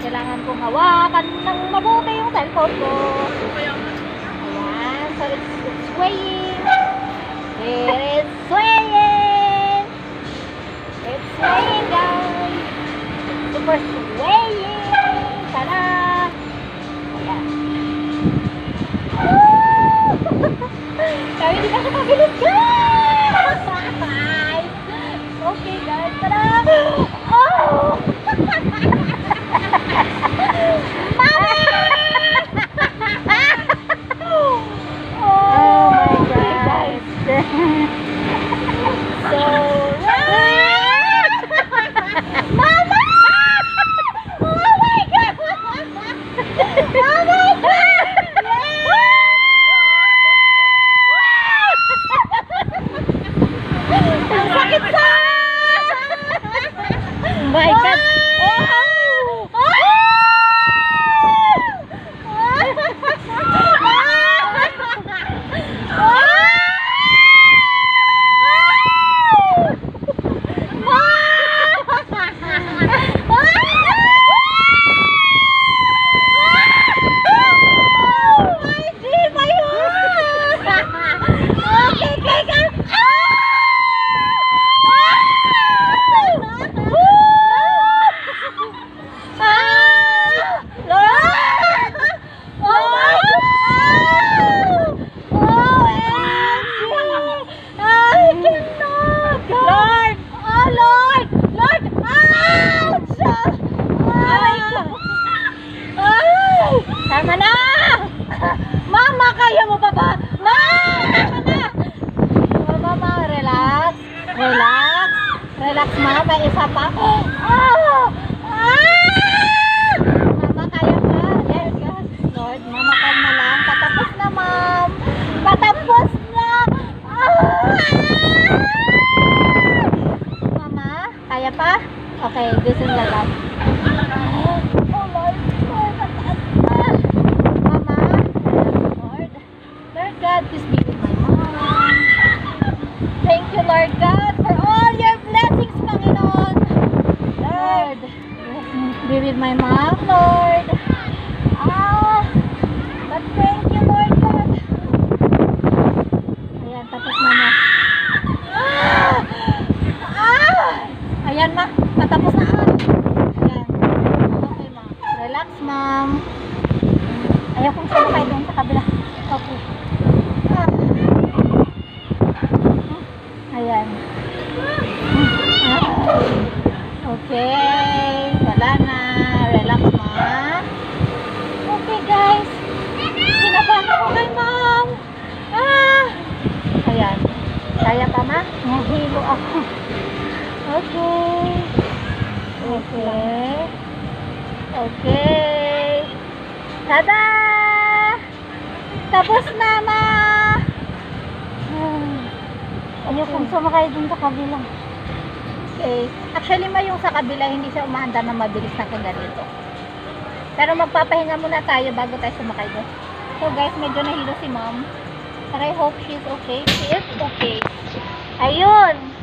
kailangan kong hawakan ng mabuti yung cellphone ko. Ayan, so it's swaying. It is swaying. It's swaying guys. Super swaying. Tara. Ayan. Kaya hindi ka siya kabilis guys. Okay guys, tara. Oh! My God! Tama na! Mama, kaya mo pa ba? Tama na! Mama, relax. Relax. Relax, mama. May isa pa. Mama, kaya ka? Yes, yes. Lord, mama, kalma lang. Patapos na, ma'am. Patapos na! Mama, kaya pa? Okay, this is the last. God, please be with my mom. Thank you, Lord God, for all your blessings, Panginoon. Lord, be with my mom, Lord. But thank you, Lord God. Ayan, tapos na ma. Ayan, ma. Patapos na. Ayan. Okay, ma. Relax, ma'am. Ayaw kong sumakay doon sa kabila. Okay. Ayan. Okay. Wala na. Relax, ma. Okay, guys. Kinabahan ako kay ma'am. Ayan. Kaya pa, ma? Nahilo ako. Okay. Okay. Okay. Tada! Tapos na, ma! Ayaw kong sumakay dun sa kabila. Okay. Actually, ma, yung sa kabila, hindi siya umaanda na mabilis na kaganito. Pero magpapahinga muna tayo bago tayo sumakay dun. So, guys, medyo nahilo si mom. But I hope she's okay. She is okay. Ayun!